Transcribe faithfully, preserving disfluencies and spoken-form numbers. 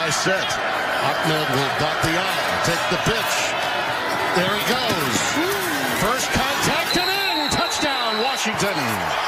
I said. Ahmed will dot the I, take the pitch. There he goes. First contact and in. Touchdown, Washington.